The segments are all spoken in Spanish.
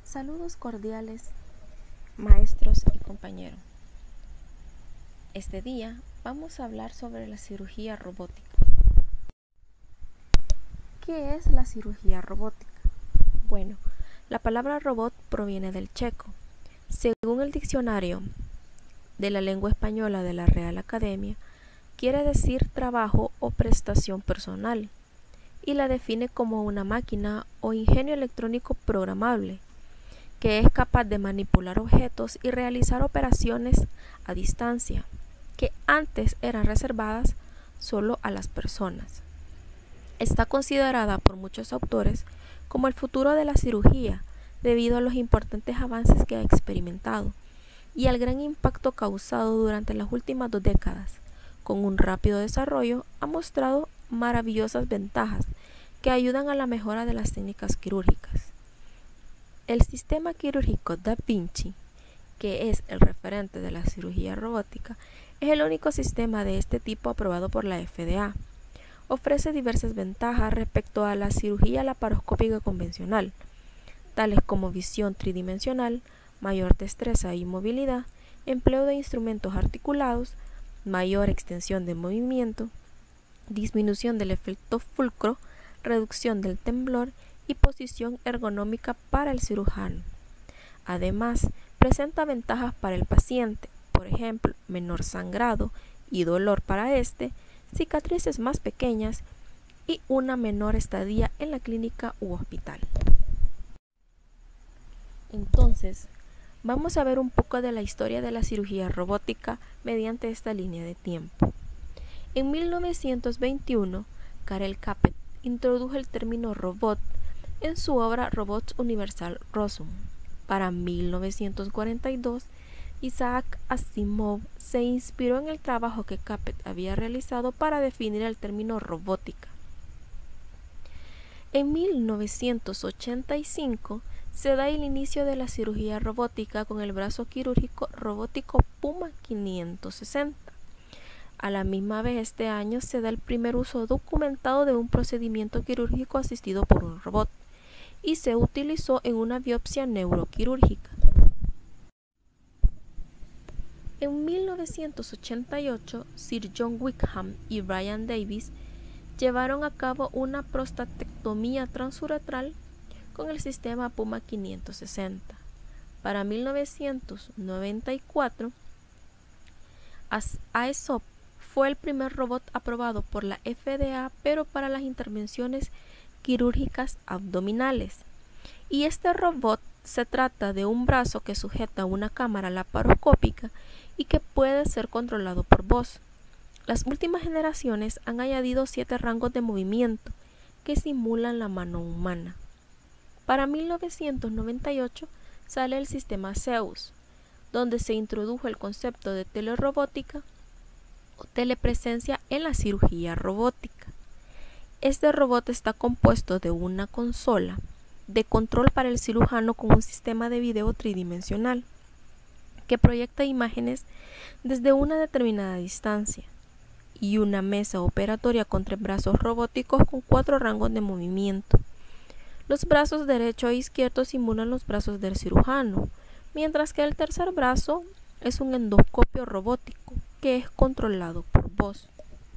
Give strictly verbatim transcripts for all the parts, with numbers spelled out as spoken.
Saludos cordiales, maestros y compañeros. Este día vamos a hablar sobre la cirugía robótica. ¿Qué es la cirugía robótica? Bueno, la palabra robot proviene del checo. Según el diccionario de la lengua española de la Real Academia, quiere decir trabajo o prestación personal, y la define como una máquina o ingenio electrónico programable que es capaz de manipular objetos y realizar operaciones a distancia, que antes eran reservadas solo a las personas. Está considerada por muchos autores como el futuro de la cirugía, debido a los importantes avances que ha experimentado y al gran impacto causado durante las últimas dos décadas. Con un rápido desarrollo, ha mostrado maravillosas ventajas que ayudan a la mejora de las técnicas quirúrgicas. El sistema quirúrgico Da Vinci, que es el referente de la cirugía robótica, es el único sistema de este tipo aprobado por la F D A. Ofrece diversas ventajas respecto a la cirugía laparoscópica convencional, tales como visión tridimensional, mayor destreza y movilidad, empleo de instrumentos articulados, mayor extensión de movimiento, disminución del efecto fulcro, reducción del temblor y posición ergonómica para el cirujano. Además, presenta ventajas para el paciente, por ejemplo, menor sangrado y dolor para este, cicatrices más pequeñas y una menor estadía en la clínica u hospital. Entonces, vamos a ver un poco de la historia de la cirugía robótica mediante esta línea de tiempo. En mil novecientos veintiuno, Karel Capek introdujo el término robot en su obra Robots Universal Rosum. Para mil novecientos cuarenta y dos, Isaac Asimov se inspiró en el trabajo que Capek había realizado para definir el término robótica. En mil novecientos ochenta y cinco se da el inicio de la cirugía robótica con el brazo quirúrgico robótico Puma quinientos sesenta. A la misma vez, este año se da el primer uso documentado de un procedimiento quirúrgico asistido por un robot, y se utilizó en una biopsia neuroquirúrgica. En mil novecientos ochenta y ocho, Sir John Wickham y Brian Davis llevaron a cabo una prostatectomía transuretral con el sistema Puma quinientos sesenta. Para mil novecientos noventa y cuatro, Aesop fue el primer robot aprobado por la F D A, pero para las intervenciones quirúrgicas abdominales. Y este robot se trata de un brazo que sujeta una cámara laparoscópica y que puede ser controlado por voz. Las últimas generaciones han añadido siete rangos de movimiento que simulan la mano humana. Para mil novecientos noventa y ocho sale el sistema Zeus, donde se introdujo el concepto de telerobótica o telepresencia en la cirugía robótica. Este robot está compuesto de una consola de control para el cirujano con un sistema de video tridimensional que proyecta imágenes desde una determinada distancia y una mesa operatoria con tres brazos robóticos con cuatro rangos de movimiento. Los brazos derecho e izquierdo simulan los brazos del cirujano, mientras que el tercer brazo es un endoscopio robótico que es controlado por voz.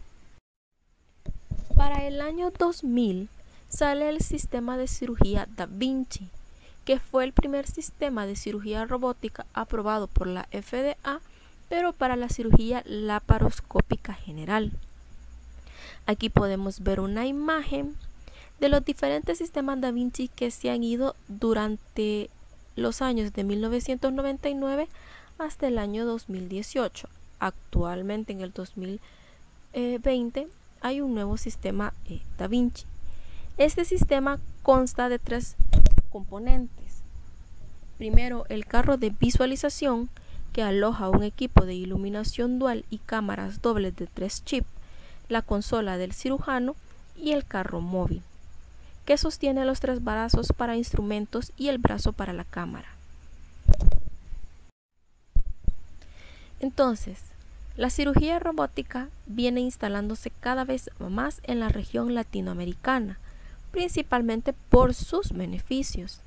Para el año dos mil sale el sistema de cirugía Da Vinci, que fue el primer sistema de cirugía robótica aprobado por la F D A, pero para la cirugía laparoscópica general. Aquí podemos ver una imagen de los diferentes sistemas Da Vinci que se han ido durante los años de mil novecientos noventa y nueve hasta el año dos mil dieciocho. Actualmente, en el dos mil veinte, hay un nuevo sistema eh, Da Vinci. Este sistema consta de tres componentes. Primero, el carro de visualización, que aloja un equipo de iluminación dual y cámaras dobles de tres chips, la consola del cirujano y el carro móvil, que sostiene los tres brazos para instrumentos y el brazo para la cámara. Entonces, la cirugía robótica viene instalándose cada vez más en la región latinoamericana, principalmente por sus beneficios.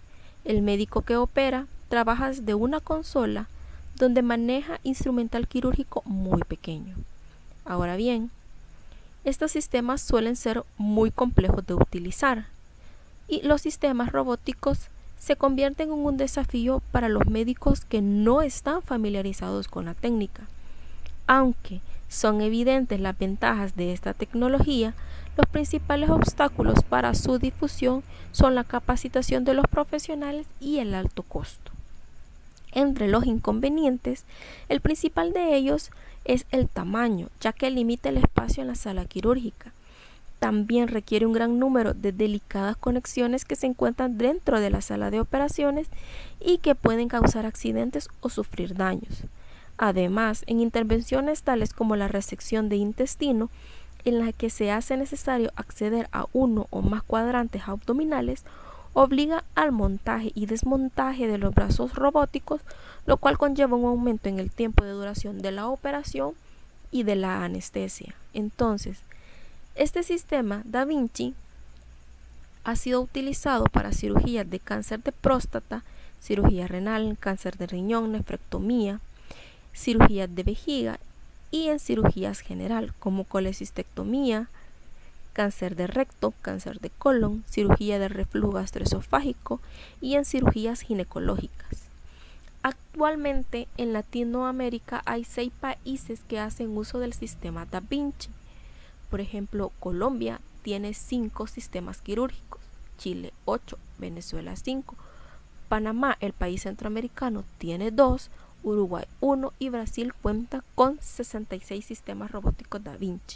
El médico que opera trabaja desde una consola donde maneja instrumental quirúrgico muy pequeño. Ahora bien, estos sistemas suelen ser muy complejos de utilizar y los sistemas robóticos se convierten en un desafío para los médicos que no están familiarizados con la técnica. Aunque son evidentes las ventajas de esta tecnología, los principales obstáculos para su difusión son la capacitación de los profesionales y el alto costo. Entre los inconvenientes, el principal de ellos es el tamaño, ya que limita el espacio en la sala quirúrgica. También requiere un gran número de delicadas conexiones que se encuentran dentro de la sala de operaciones y que pueden causar accidentes o sufrir daños. Además, en intervenciones tales como la resección de intestino, en la que se hace necesario acceder a uno o más cuadrantes abdominales, obliga al montaje y desmontaje de los brazos robóticos, lo cual conlleva un aumento en el tiempo de duración de la operación y de la anestesia. Entonces, este sistema Da Vinci ha sido utilizado para cirugías de cáncer de próstata, cirugía renal, cáncer de riñón, nefrectomía, cirugías de vejiga y en cirugías general como colecistectomía, cáncer de recto, cáncer de colon, cirugía de reflujo gastroesofágico y en cirugías ginecológicas. Actualmente en Latinoamérica hay seis países que hacen uso del sistema Da Vinci. Por ejemplo, Colombia tiene cinco sistemas quirúrgicos, Chile ocho, Venezuela cinco, Panamá, el país centroamericano, tiene dos, Uruguay uno y Brasil cuenta con sesenta y seis sistemas robóticos Da Vinci.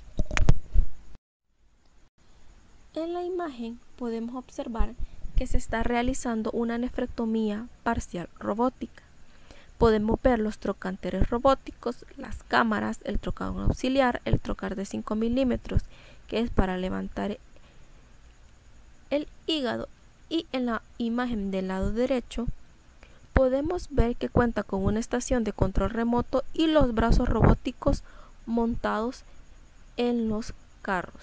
En la imagen podemos observar que se está realizando una nefrectomía parcial robótica. Podemos ver los trocanteres robóticos, las cámaras, el trocador auxiliar, el trocar de cinco milímetros, que es para levantar el hígado, y en la imagen del lado derecho podemos ver que cuenta con una estación de control remoto y los brazos robóticos montados en los carros.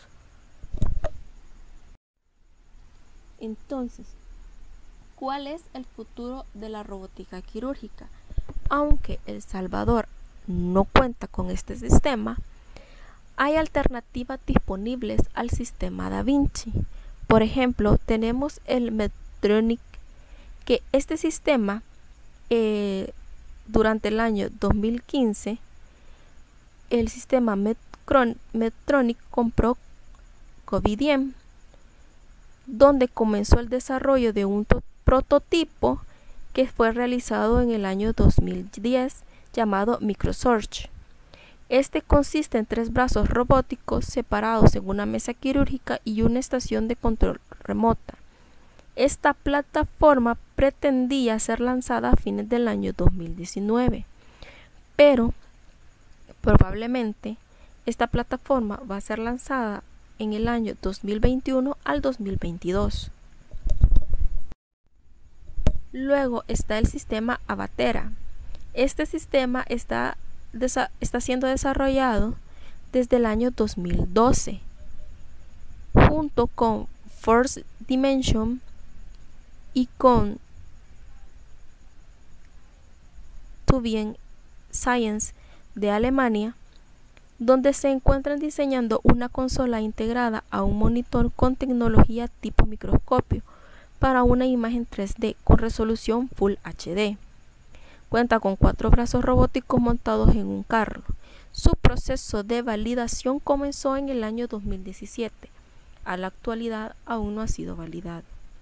Entonces, ¿cuál es el futuro de la robótica quirúrgica? Aunque El Salvador no cuenta con este sistema, hay alternativas disponibles al sistema Da Vinci. Por ejemplo, tenemos el Medtronic, que este sistema eh, durante el año dos mil quince, el sistema Medtronic compró Covidien, donde comenzó el desarrollo de un prototipo que fue realizado en el año dos mil diez llamado MicroSurge. Este consiste en tres brazos robóticos separados en una mesa quirúrgica y una estación de control remota. Esta plataforma pretendía ser lanzada a fines del año dos mil diecinueve, pero probablemente esta plataforma va a ser lanzada en el año dos mil veintiuno al dos mil veintidós. Luego está el sistema Avatera. Este sistema está, está siendo desarrollado desde el año dos mil doce junto con Force Dimension y con Tübingen Science de Alemania, donde se encuentran diseñando una consola integrada a un monitor con tecnología tipo microscopio para una imagen tres D con resolución Full H D. Cuenta con cuatro brazos robóticos montados en un carro. Su proceso de validación comenzó en el año dos mil diecisiete. A la actualidad aún no ha sido validado.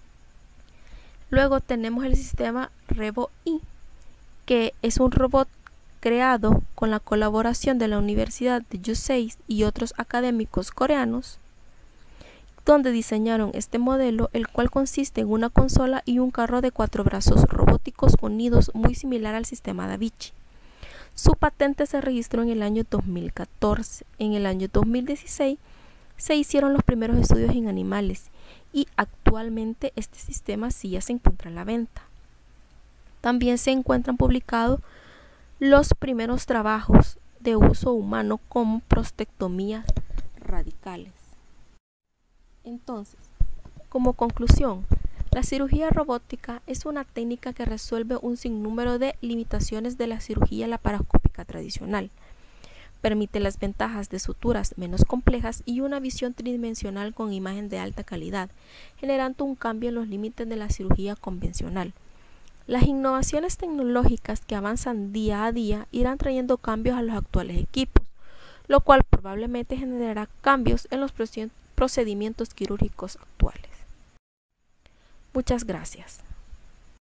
Luego tenemos el sistema RevoI, que es un robot creado con la colaboración de la Universidad de Yusei y otros académicos coreanos, donde diseñaron este modelo, el cual consiste en una consola y un carro de cuatro brazos robóticos unidos, muy similar al sistema Da Vinci. Su patente se registró en el año dos mil catorce. En el año dos mil dieciséis se hicieron los primeros estudios en animales y actualmente este sistema sí ya se encuentra a la venta. También se encuentran publicados los primeros trabajos de uso humano como prostatectomías radicales. Entonces, como conclusión, La cirugía robótica es una técnica que resuelve un sinnúmero de limitaciones de la cirugía laparoscópica tradicional. Permite las ventajas de suturas menos complejas y una visión tridimensional con imagen de alta calidad, generando un cambio en los límites de la cirugía convencional. Las innovaciones tecnológicas que avanzan día a día irán trayendo cambios a los actuales equipos, lo cual probablemente generará cambios en los procedimientos quirúrgicos actuales. Muchas gracias.